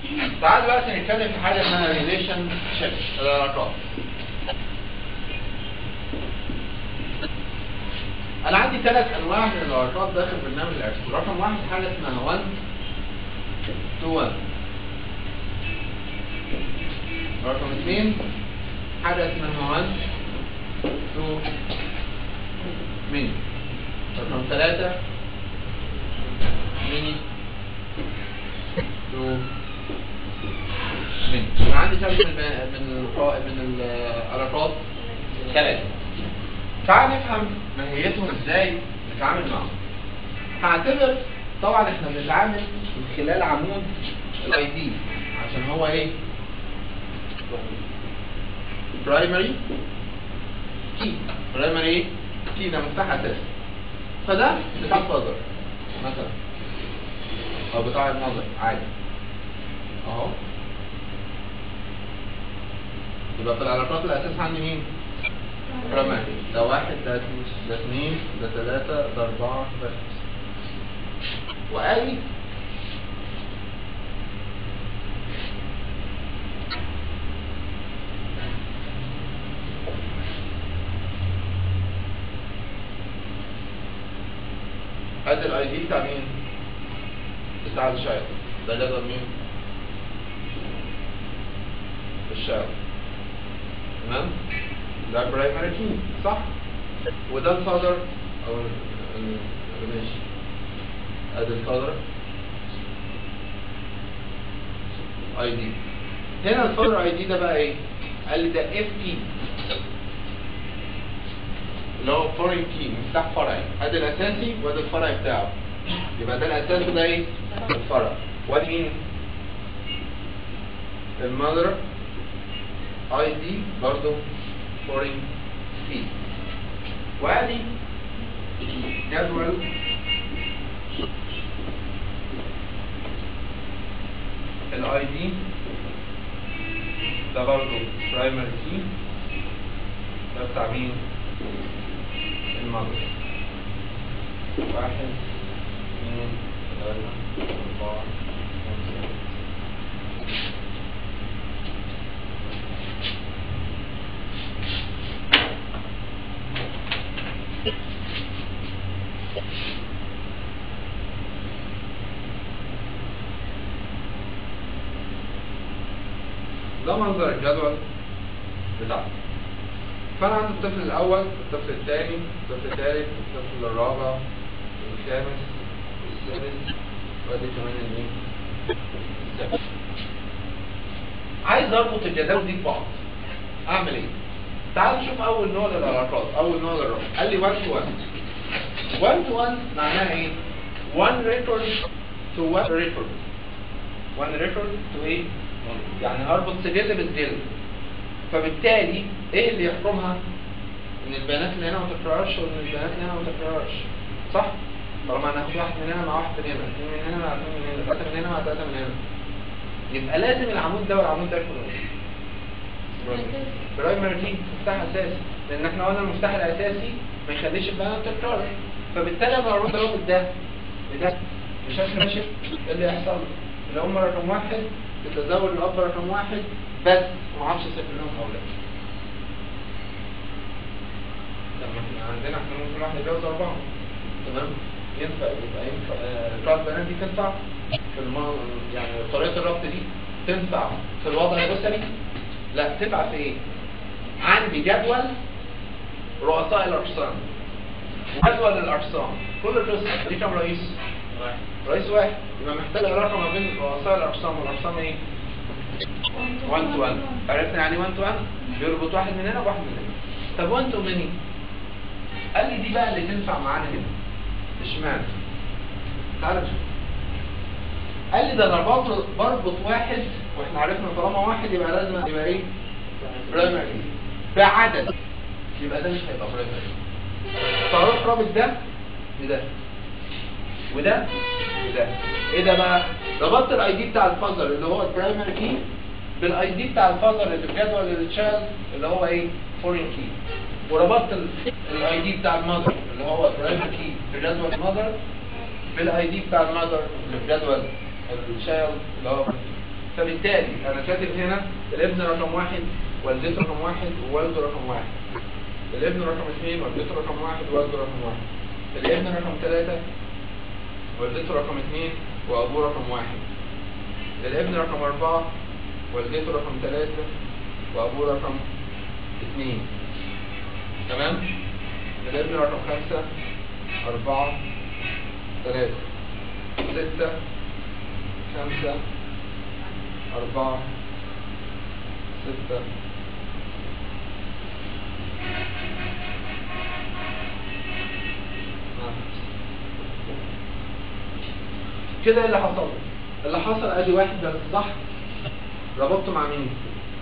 تعال دلوقتي نتكلم في حاجه اسمها ريليشن شيب، العلاقات. انا عندي 3 انواع من العلاقات داخل برنامج الاكسل. رقم 1 حاجه اسمها 1 to 1. رقم 2 حاجه اسمها 1 to many. رقم 3 many to many. يبقى عندي 3 من العلاقات 3. تعال نفهم ماهيتهم ازاي نتعامل معهم. هعتبر طبعا احنا بنتعامل من خلال عمود الاي دي عشان هو ايه؟ برايمري كي. برايمري كي ده مفتاح اساسي. فده بتاع الفازر مثلا او بتاع النظر عادي اهو. يبقى في العلاقات الاساس عندي مين؟ برايمري. ده 1 ده 2 ده 3 ده 4 ده 5. وادي ادي الاي دي بتاع مين؟ بتاع الشايلد. ده جدول مين؟ الشايلد. تمام؟ ده برايمري كي صح؟ وده الفادر او ماشي. ادي الفادر اي دي. هنا الفادر اي دي ده بقى ايه؟ قال لي ده اف كي اللي هو فورين كي، مفتاح فرعي. ادي الاساسي وادي الفرعي بتاعه. يبقى ده الاساس وده ايه؟ الفرع. وادي مين؟ المذر اي دي برضه فورين كي. وادي جدول الاي دي ده برضه برايمري كي. ده بتاع مين؟ المذر. 1 2 3 4 5. ده منظر الجدول بتاعنا. فانا عندي الطفل الاول، الطفل الثاني، الطفل الثالث، الطفل الرابع، الخامس، السادس، وادي كمان المين؟ السابع. عايز اربط الجداول دي ببعض. اعمل ايه؟ تعال نشوف اول نوع للعلاقات، اول نوع للرقم. قال لي 1 to 1. 1 to 1 معناها ايه؟ 1 record to 1 record. 1 record to ايه؟ يعني هربط سجل بسجل. فبالتالي ايه اللي يحكمها؟ ان البيانات اللي هنا ما تتكررش وان البيانات اللي هنا ما تتكررش. صح؟ طالما انا هاخد واحد من هنا مع واحد من هنا، 2 من هنا مع 2 من هنا، 3 من هنا مع 3 من هنا. يبقى لازم العمود ده والعمود ده يكونوا ايه؟ برايمري كي، مفتاح اساسي. لان احنا قلنا المفتاح الاساسي ما يخليش البيانات تتكرر. فبالتالي انا هرد الرابط ده بده بشكل ماشي. ايه اللي يحصل؟ الام رقم 1 بتزود الاب رقم 1 بس ما اعرفش اسافر لهم اولاد. لما احنا عندنا ممكن واحد يتجوز 4. تمام؟ ينفع يبقى ينفع القاعدة البيانات دي تنفع في يعني طريقة الربط دي تنفع في الوضع الأسري؟ لا، تنفع في ايه؟ عندي جدول رؤساء الأقسام وجدول الأقسام. كل قسم دي كام رئيس؟ رئيس واحد. يبقى محتاج علاقة ما بين رؤساء الأقسام والأقسام ايه؟ 1 to 1. عرفنا يعني 1 to 1 بيربط واحد من هنا وواحد من هنا. طب 1 to many؟ قال لي دي بقى اللي تنفع معانا هنا. اشمعنى؟ تعال نشوف. قال لي ده انا بربط واحد، واحنا عرفنا طالما واحد يبقى لازم يبقى ايه؟ برايمري بعدد. يبقى ده مش هيبقى برايمري. فاروح رابط ده بده وده وده. ايه ده بقى؟ ربطت الاي دي بتاع الفازر اللي هو البرايمري كي بالاي دي بتاع الفازر اللي في جدول التشايلد اللي هو ايه؟ فورين كي. وربطت الاي دي بتاع المذر اللي هو البرايمري كي في جدول المذر بالاي دي بتاع المذر اللي في جدول التشايلد اللي هو فبالتالي انا كاتب هنا الابن رقم 1 والدته رقم 1 ووالده رقم 1. الابن رقم 2 والدته رقم 1 ووالده رقم 1. الابن رقم 3 والدته رقم 2 وابوه رقم 1. الابن رقم 4 والدته رقم 3 وابوه رقم 2. تمام؟ الابن رقم 5 4 3 6 5 4 6 كده. اللي حصل ادي واحد بس صح؟ ربطته مع مين؟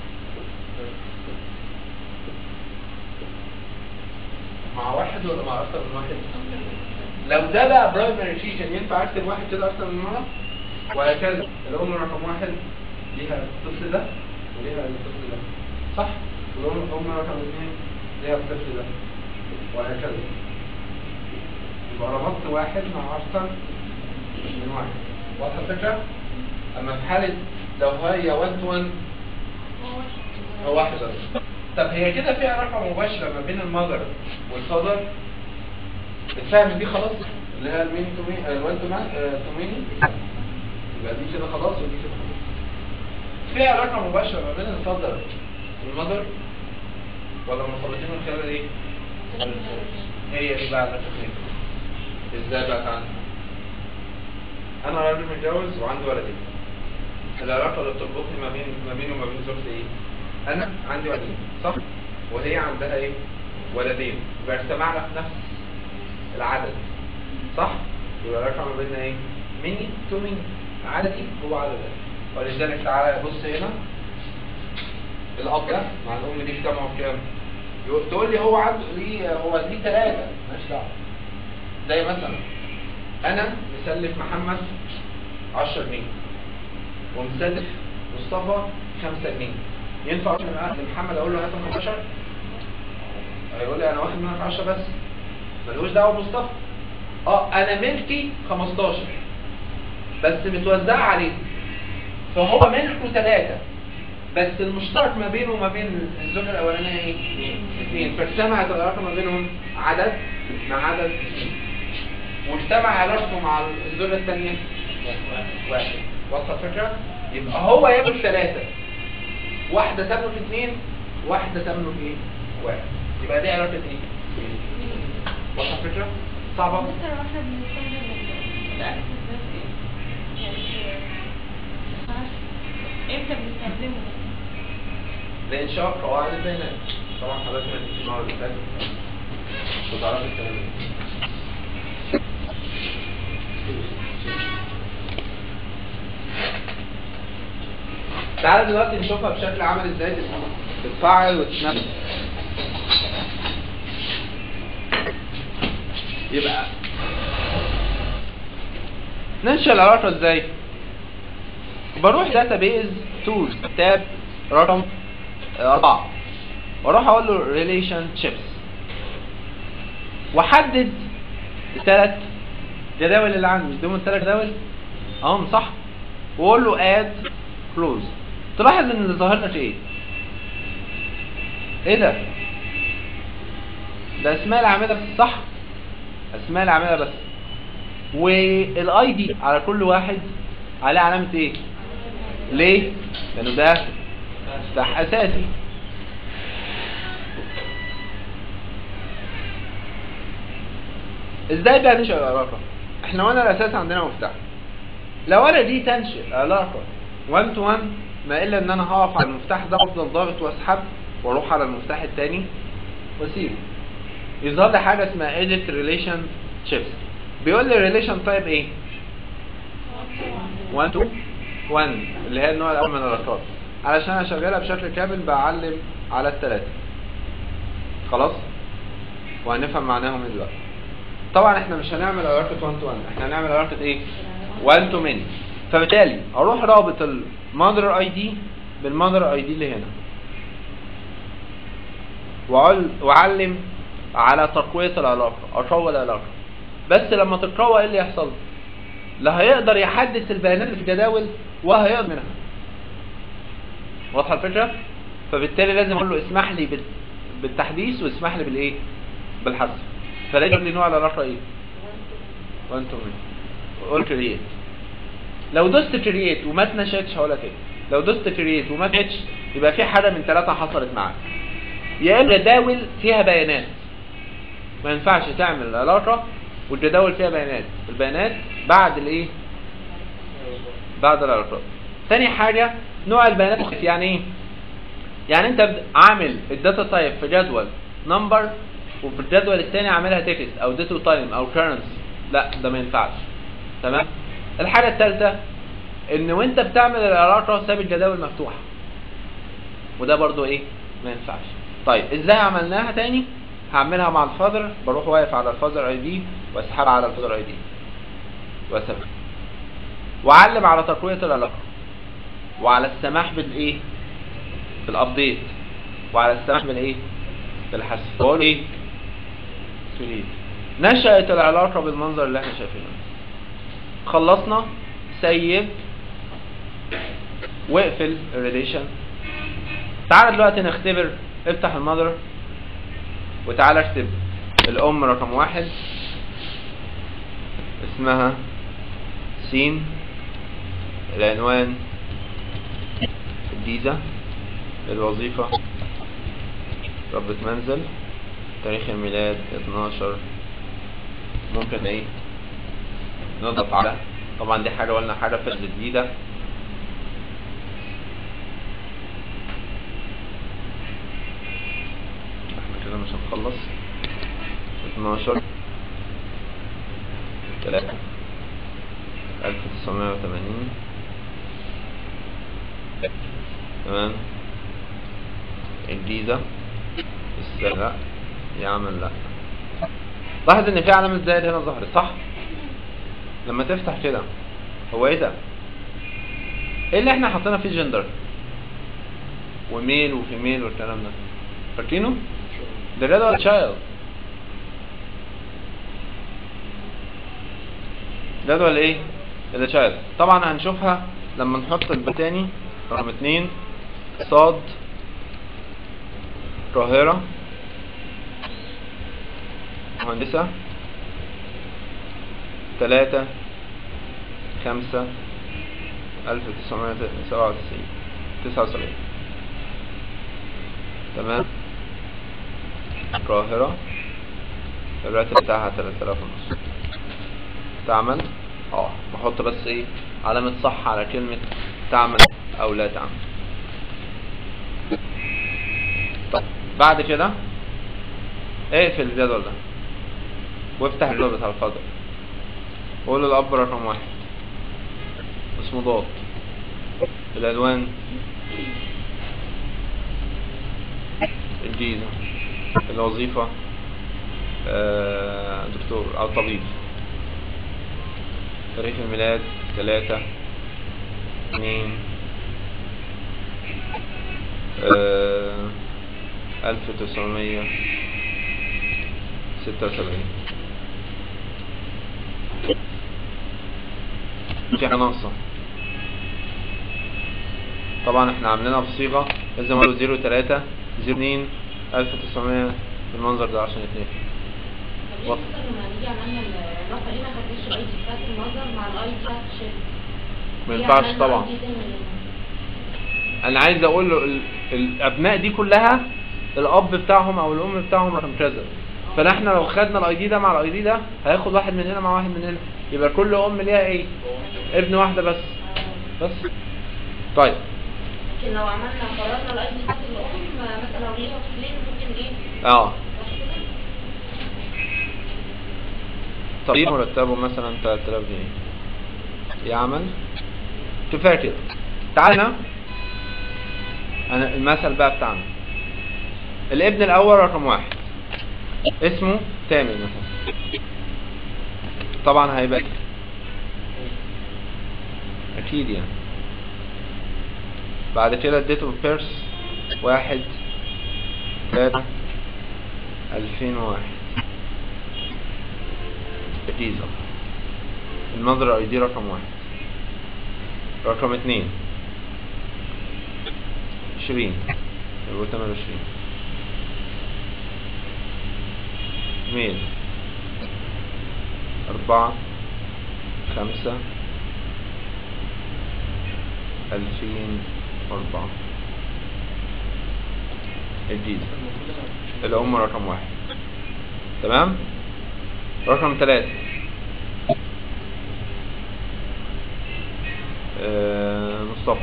مع واحد ولا مع اكتر من واحد؟ لو ده بقى برايمري ريليشن ينفع اكتب واحد كده اكتر من مره وهكذا. الام رقم 1 ليها الطفل ده وليها الطفل ده صح؟ والام رقم 2 ليها الطفل ده وهكذا. يبقى ربطت واحد مع اكتر من واحد. واضحه الفكره؟ اما في حاله لو هي 1 تو 1 هو واحد بس. طب هي كده فيها علاقه مباشره ما بين المذر والفادر. الفهم دي خلاص اللي هي المين تو مين الوان تو مين. يبقى دي كده خلاص ودي كده خلاص. فيها علاقه مباشره ما بين الفادر والمذر ولا مرتبطين من خلال ايه؟ هي دي بقى العلاقه ازاي بقى عنها؟ انا راجل متجوز وعندي ولدين. العلاقه اللي بتربطني ما بيني وما بين زوجتي ايه؟ انا عندي ولدين صح؟ وهي عندها ايه؟ ولدين. يبقى اجتمعنا في نفس العدد صح؟ يبقى العلاقه ما بيننا ايه؟ مني تو مني. عددي هو عددك. ولذلك تعالى بص هنا الاب ده مع الام دي اجتمعوا بكام؟ تقول لي هو عنده ليه ليه 3 ماليش دعوه. زي مثلا انا مسلف محمد 10 جنيه ومسلف مصطفى 5 جنيه. ينفع محمد اقول له هات 15؟ هيقول لي انا واخد منك 10 بس ملوش دعوه بمصطفى. انا ملكي 15 بس متوزعه عليه. فهو ملكه 3 بس المشترك ما بينه وما بين الزوجه الاولانيه ايه؟ 2. فاجتمعت العلاقه ما بينهم عدد مع عدد 2. واجتمع علاقته مع الزوجه الثانيه 1. واضحه الفكره؟ يبقى هو ياكل 3 واحده تملك 2 واحده تملك ايه؟ 1. يبقى دي علاقه ايه؟ واضحه الفكره؟ صعبه؟ ممكن واحنا بنستخدم لا امتى بنستخدمه؟ لإنشاء قواعد البيانات. طبعا حضرتك ما تنسيش المره اللي فاتت وتعرفي الكلام ده. تعالى دلوقتي نشوفها بشكل عملي ازاي تتفاعل وتتنفذ. يبقى ننشئ العلاقه ازاي؟ بروح داتابيز تولز تاب رقم 4 واروح اقول له ريليشن شيبس واحدد ال3 جداول اللي عندي. مش دول 3 جداول؟ صح. واقول له اد كلوز. تلاحظ ان اللي ظاهر لك ايه؟ ايه ده؟ ده اسماء العامله بس صح؟ اسماء العامله بس. والاي دي على كل واحد عليه علامه ايه؟ ليه؟ لانه ده مفتاح اساسي. ازاي بقى ننشئ العلاقه؟ احنا قلنا الاساس عندنا مفتاح. لو انا دي تنشئ علاقه 1 تو 1 ما الا ان انا هقف على المفتاح ده وافضل ضاغط واسحب واروح على المفتاح الثاني واسيبه. يظهر لي حاجه اسمها edit relation shifts. بيقول لي relation type ايه؟ 1 to 1 اللي هي النوع الاول من العلاقات. علشان اشغلها بشكل كامل بعلم على ال3. خلاص؟ وهنفهم معناهم ايه دلوقتي. طبعا احنا مش هنعمل علاقه 1 to 1، احنا هنعمل علاقه ايه؟ 1 to many. فبالتالي اروح رابط المادر اي دي بالمادر اي دي اللي هنا واعلم على تقويه العلاقه، اقوي العلاقه. بس لما تتقوى ايه اللي يحصل؟ لا هيقدر يحدث البيانات اللي في الجداول وهيقدر منها. واضحه الفكره؟ فبالتالي لازم اقول له اسمح لي بالتحديث واسمح لي بالايه؟ بالحذف. فلازم يقول لي نوع العلاقه ايه؟ 1 2 قول كرييت. لو دوست كرييت وما اتنشأتش هقولها تاني، لو دوست كرييت وما اتنشأتش يبقى في حاجه من ثلاثه حصلت معاك. يا اما جداول فيها بيانات، ما ينفعش تعمل علاقه والجداول فيها بيانات، البيانات بعد الايه؟ بعد العلاقات. ثاني حاجه نوع البيانات مختلف. يعني ايه؟ يعني انت عامل الداتا تايب في جدول نمبر وفي الجدول الثاني عاملها تكست او داتا تايم او كرنسي، لا ده ما ينفعش. تمام؟ الحاجه الثالثه ان وانت بتعمل العلاقه ساب الجداول مفتوحه، وده برضو ايه؟ ما ينفعش. طيب ازاي عملناها تاني؟ هعملها مع الفاذر، بروح واقف على الفاذر اي دي واسحب على الفاذر اي دي واسحب، واعلم على تقويه العلاقه وعلى السماح بالايه؟ بالابديت وعلى السماح بالايه؟ بالحذف. بقول ايه؟ تريد. نشأت العلاقه بالمنظر اللي احنا شايفينه. خلصنا، سيب واقفل الريليشن. تعال دلوقتي نختبر. افتح المذر وتعال اكتب الام رقم 1 اسمها س، العنوان الجيزة، الوظيفة ربة منزل، تاريخ الميلاد 12. ممكن ايه نضغط على، طبعا دي حاجة ولا حاجة في جديدة. احنا كده مش هنخلص. 12 3 1980. تمام. الجيزة لا يعمل لا. لاحظ ان في علامة زائد هنا ظهرت صح؟ لما تفتح كده هو ايه ده؟ ايه اللي احنا حطينا فيه جندر وميل وفيميل والكلام ده؟ فاكرينه؟ ده جدول تشايلد، جدول ايه؟ ده تشايلد. طبعا هنشوفها لما نحط التاني رقم 2 صاد القاهرة مهندسة 3 5 1979. تمام. القاهرة الراتب بتاعها 3500. تعمل بحط بس ايه علامة صح على كلمة تعمل او لا تعمل. طب بعد كده اقفل الجدول ده وافتح الجدول بتاع الفاضل وقول الاب رقم 1 اسمه ضاد، العنوان الجيزة، الوظيفة دكتور او طبيب، تاريخ الميلاد 3 2 1976. في حاجة ناقصة طبعا احنا عاملينها بصيغة لازم اقول 03 02 1900 بالمنظر ده عشان يتنفع. لما نيجي عملنا العلاقة دي ما خدناش الاي دي بتاعت المصدر مع الاي دي بتاعت الشركة. ما ينفعش طبعا. انا عايز اقول له الابناء دي كلها الاب بتاعهم او الام بتاعهم رقم كذا، فاحنا لو خدنا الاي دي ده مع الاي دي ده هياخد واحد من هنا مع واحد من هنا، يبقى كل ام ليها ايه؟ ابن واحده بس. طيب لكن لو عملنا قررنا الاي دي بتاعت الام مثلا لو ليها طفلين ممكن ايه؟ طبيب مرتبه مثلا 3000 جنيه يعمل كفايه كده. تعالى انا المثل بقى بتاعنا الابن الاول رقم 1 اسمه تامر مثلا، طبعا هيبقى اكيد يعني. بعد كده الديت اوف بيرث 1/3/2001 جيزة، المنظر اي دي رقم 1. رقم 2 20 يبقوا 28. ميل 4 5 2004. الجيزة اللي هم رقم 1. تمام. رقم 3 مصطفى.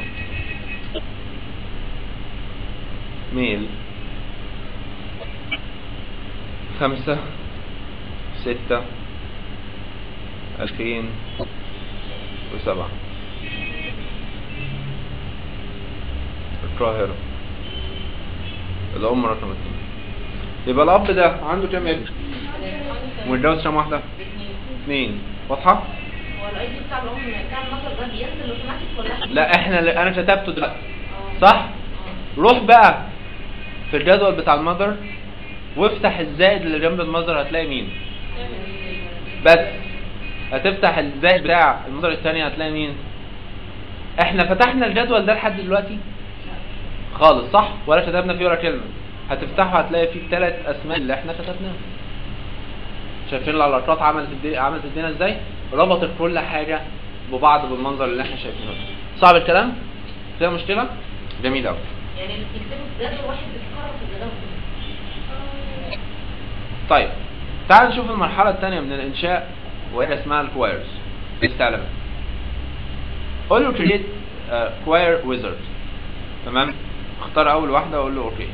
ميل 5 6 2007. القاهرة اللي هم رقم 2. يبقى الأب ده عنده كام ابن؟ متجوز كام واحدة؟ 2. واضحة؟ هو الاي دي بتاع الام بتاع المصدر ده بينزل اوتوماتيك ولا؟ لا انا كتبته دلوقتي صح؟ روح بقى في الجدول بتاع المذر وافتح الزائد اللي جنب المذر هتلاقي مين؟ بس هتفتح الزائد بتاع المذر الثانية هتلاقي مين؟ احنا فتحنا الجدول ده لحد دلوقتي خالص صح؟ ولا كتبنا فيه ولا كلمة. هتفتحه هتلاقي فيه 3 اسماء اللي احنا كتبناها. شايفين العلاقات عملت ادينا ازاي؟ ربطت كل حاجة ببعض بالمنظر اللي احنا شايفينه. صعب الكلام؟ فيها مشكلة؟ جميل قوي. يعني اللي بتكتبه في جدول واحد بيتكرر في الجدول كله. طيب تعال نشوف المرحلة الثانية من الإنشاء وهي اسمها الكوايرز. الاستعلامات. قول له create choir wizard. تمام؟ اختار أول واحدة وقول له أوكي.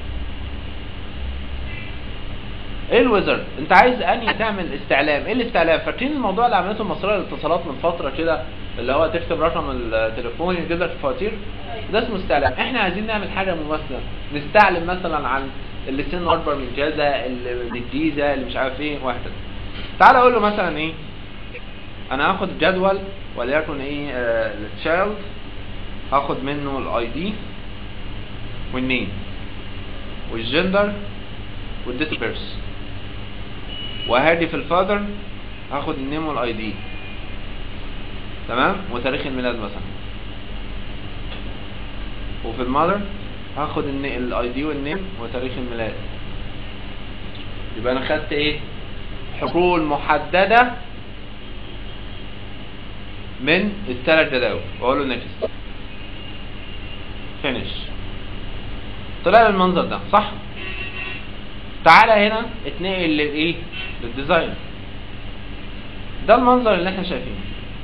ايه الويزرد؟ انت عايز انهي تعمل استعلام. ايه الاستعلام؟ فاكرين الموضوع اللي عملته المصريه للاتصالات من فتره كده اللي هو تكتب رقم التليفون يجيب لك الفواتير؟ ده اسمه استعلام. احنا عايزين نعمل حاجه مماثله، نستعلم مثلا عن اللي سنه اكبر من كذا، اللي من الجيزه، اللي مش عارف ايه وهكذا. تعال اقول له مثلا ايه؟ انا هاخد جدول وليكن ايه التشايلد، هاخد منه الاي دي والنيم والجندر والديت بيرث، وهاجي في الفاذر هاخد النيم والاي دي. تمام؟ وتاريخ الميلاد مثلا. وفي المذر هاخد الاي دي والنيم وتاريخ الميلاد. يبقى انا خدت ايه؟ حقول محدده من ال3 جداول واقول له نيكست فينيش. طلع لي المنظر ده صح؟ تعالى هنا اتنقل للايه؟ للديزاين. ده المنظر اللي احنا شايفينه.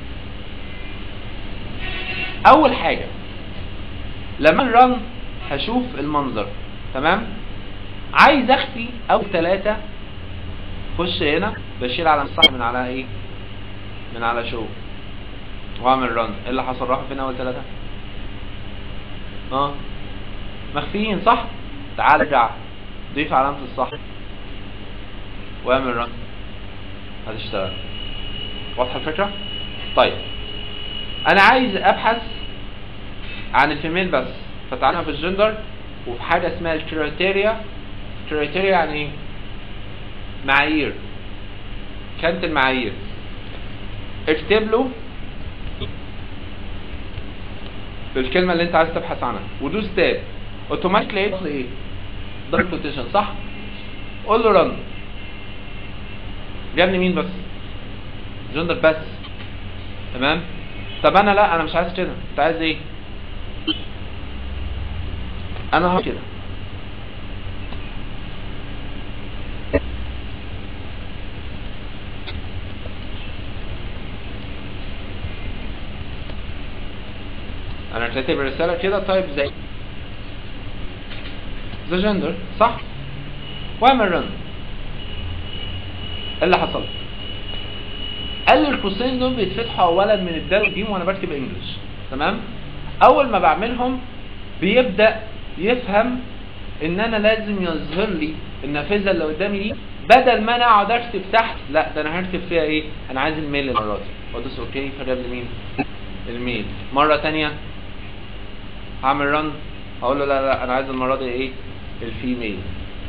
اول حاجه لما نرن هشوف المنظر. تمام؟ عايز اخفي اول 3. خش هنا بشيل على الصح من على ايه؟ من على شو واعمل رن. ايه اللي حصل؟ راحوا فين اول 3؟ مخفيين صح؟ تعال ارجع ضيف علامة الصح واعمل رن هتشتغل. واضحة الفكرة؟ طيب انا عايز ابحث عن الفيميل بس، فتعالى في الجندر وفي حاجة اسمها الكريتيريا. كريتيريا يعني ايه؟ معايير. كانت المعايير اكتب له الكلمة اللي انت عايز تبحث عنها ودوس تاب. اوتوماتيكلي هيحصل ايه؟ دبل كوتيشن صح؟ قول له رن. جابني مين بس؟ جندر بس. تمام؟ طب انا لا، انا مش عايز كده. انت عايز ايه؟ انا هعمل كده. انا كاتب رسالة كده طيب زي ذا جندر صح؟ واعمل رن. ايه اللي حصل؟ قال لي القوسين دول بيتفتحوا اولا من الدال والجيم وانا بكتب انجلش. تمام؟ اول ما بعملهم بيبدأ يفهم ان انا لازم يظهر لي النافذة اللي قدامي دي، بدل ما انا اقعد اكتب تحت لا ده انا هكتب فيها ايه؟ انا عايز الميل المرة دي. وادوس اوكي فجاب لي مين؟ الميل. مرة تانية هعمل رن هقول له لا انا عايز المرة دي ايه؟ الفيميل.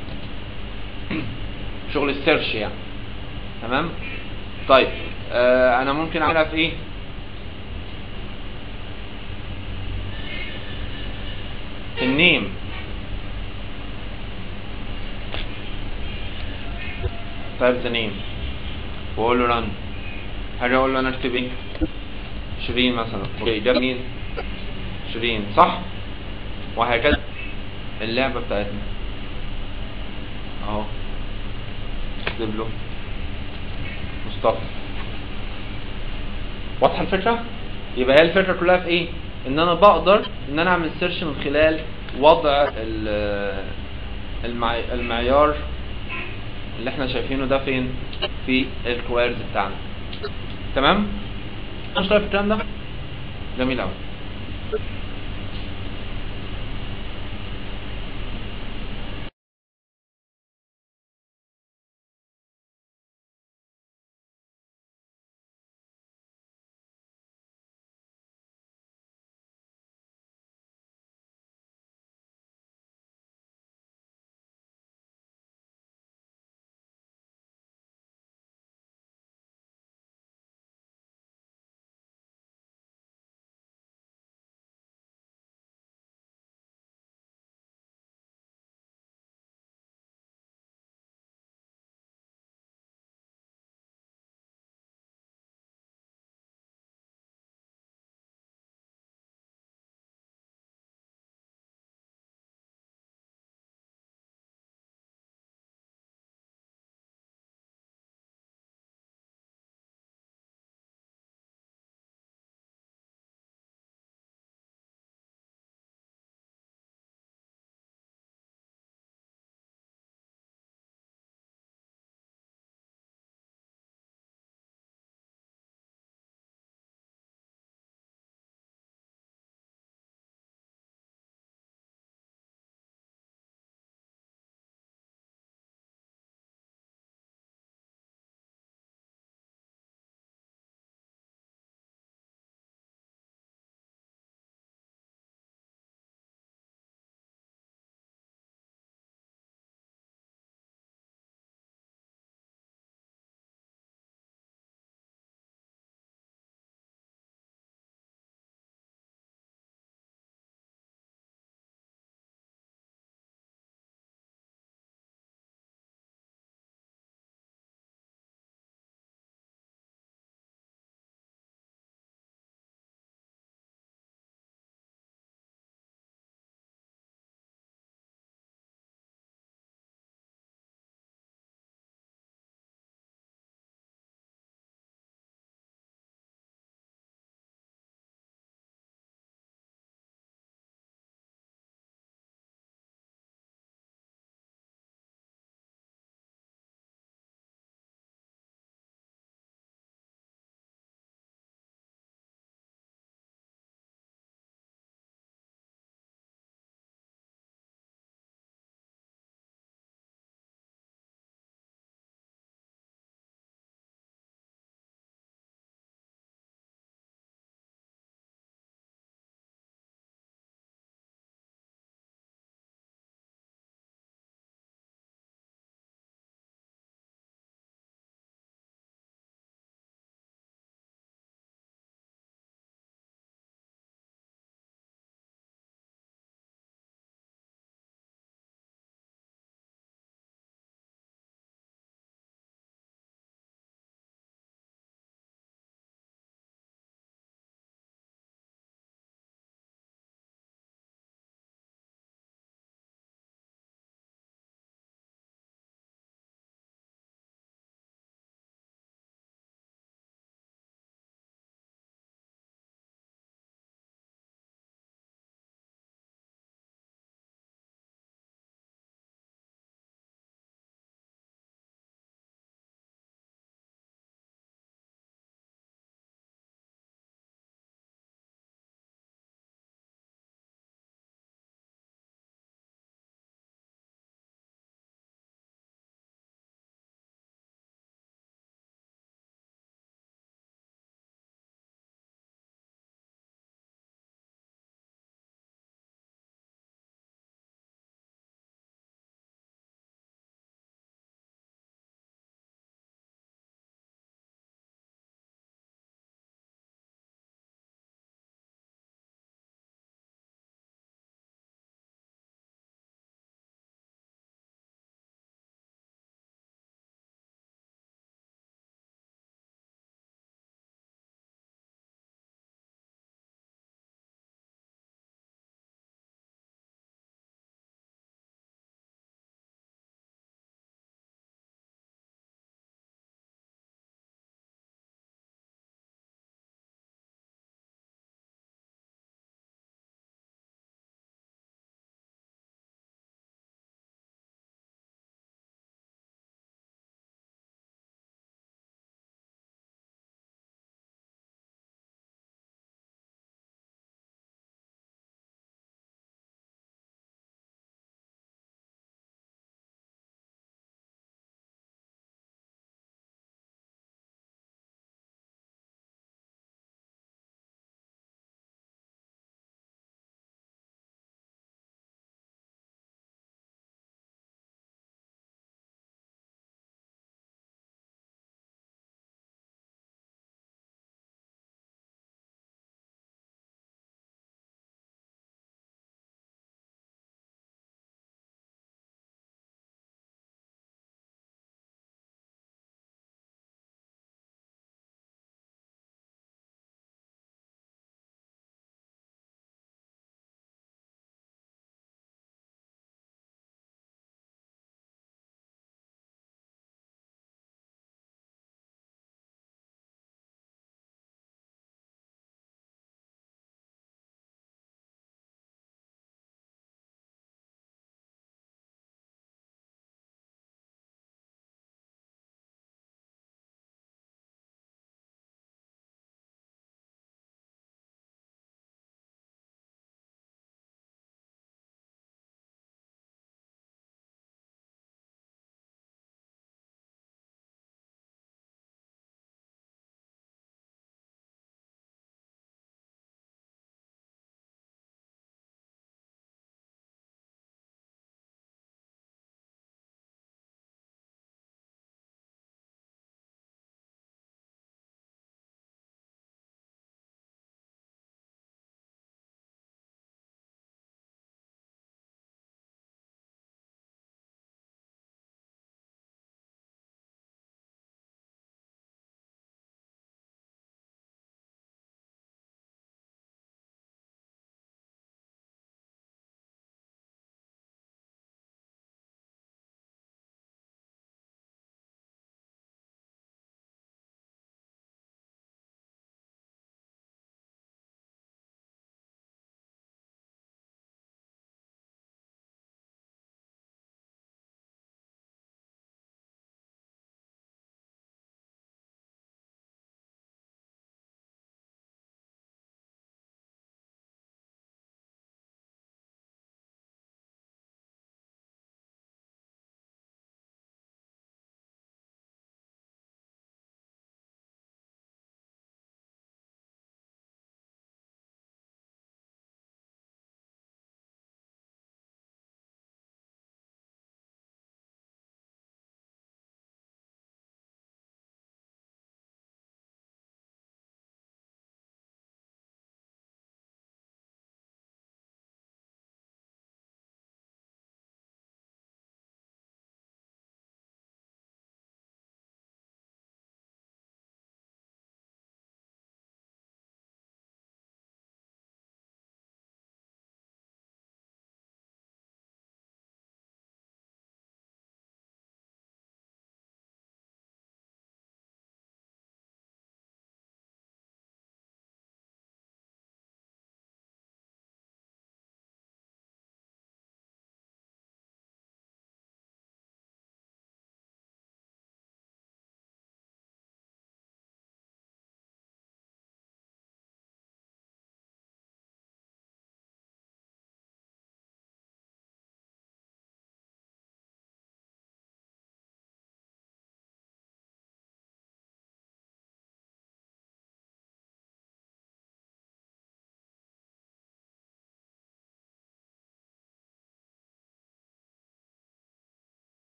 شغل السيرش يعني. تمام؟ طيب انا ممكن اعملها في ايه؟ النيم type the name واقول له run. هاجي اقول له انا اكتب ايه؟ شيرين مثلا. اوكي ده مين؟ شيرين صح؟ وهكذا اللعبة بتاعتنا اهو اكتب له مصطفى. واضحة الفكرة؟ يبقى هي الفكرة كلها في ايه؟ ان انا بقدر ان انا اعمل سيرش من خلال وضع المعيار اللي احنا شايفينه ده فين؟ في الكويرز بتاعنا. تمام؟ مش شايف الكلام ده؟ جميل اوي.